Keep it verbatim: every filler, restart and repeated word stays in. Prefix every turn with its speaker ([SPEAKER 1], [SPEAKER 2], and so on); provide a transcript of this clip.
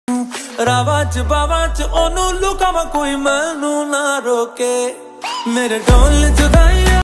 [SPEAKER 1] रावा च बावा च ओनू लुकावा कोई मैनू ना रोके मेरे ढोल जुदाई